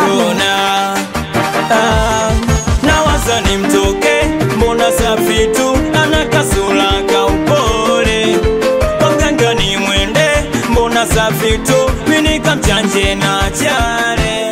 kona. Na waza ni mtoke, mbona safi tu, ana kasula ka upole. Kwa mganga ni mwende, mbona safi tu, mini kamchanje na chare.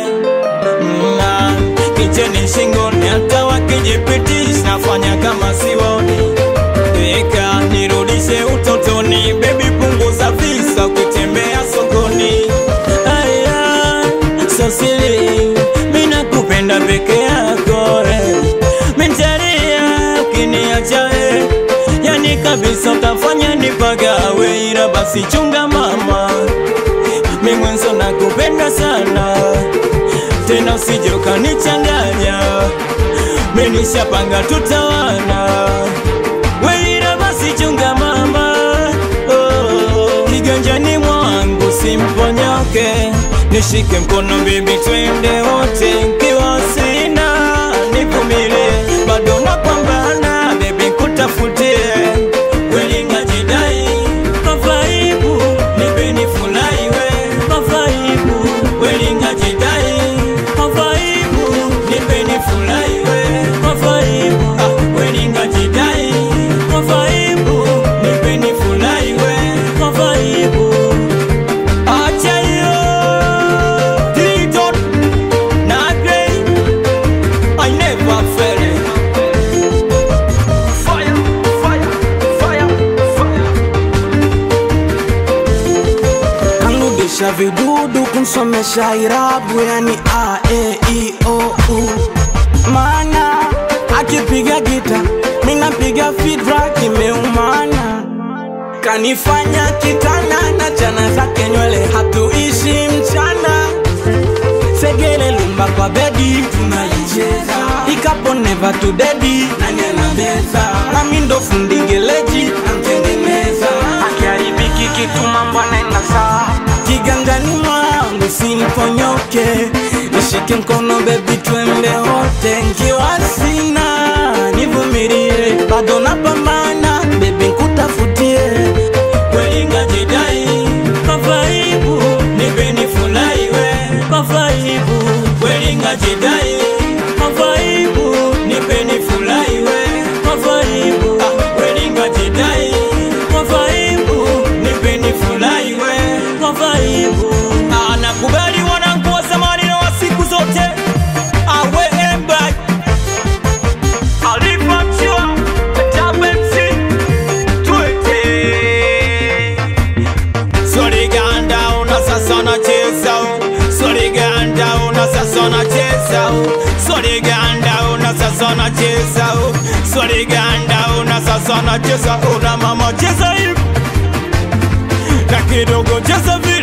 Kicheni shingoni, hata wakijipitisha nafanya kama siwoni. Eka nirudishe utotoni, baby punguza visa ukitembea sokoni. Aya, so silly, mina kupenda peke yako mintaria ukiniacha yani kabisa utafanya nipagawe. Ila basi chunga mama, mimi mwenzo nakupenda sana, tena usije ukanichanganya, mimi nishapanga tutawana. Ila basi chunga mama, kiganjani mwangu simponyoke, nishike mkono baby twende wote. Kiwa sina nivumilie, bado napambana baby kutafutie. Ringa jidai mafaibu, nipeni fulai we mafaibu. Ringa jidai mafaibu, nipeni fulai we mafaibu. Ringa jidai mafaibu, nipeni fulai we mafaibu. Acha yo T-Dot na Grey, I never fail it. Fire, fire, fire, fire. Kanrudisha vidudu kumsomesha irabu, yani A, E, I, O, U. Mana akipiga gita, mina piga feedback imeumana. Kanifanya kitana na jana zake nywele, hatuishi mchana. Segele lumba kwa bedi, tunaicheza. Ikapo never to daddy, nani anabeza. Nami ndo fundi geleji, namtengeneza. Akiharibiki kitu mambo anaenda sawa. Kiganjani mwangu simponyoke, nishike mkono baby twende wote. Nkiwa sina nivumilie, bado napambana baby nkutafutie. Ringa jidai mafaibu, nipeni fulai we mafaibu. Ringa jidai mafaibu, nipeni fulai we mafaibu. Ringa jidai mafaibu, nipeni fulai we mafaibu. Nakubali wanangu wa zamani na wa siku zote, awe embak alipatiwa tabensi tuete. Soliganda una sasa na cheza, soliganda una sasa na cheza, soliganda una sasa na cheza, soliganda una sasa na cheza. Una mama cheza hivi na kidogo cheza hivi.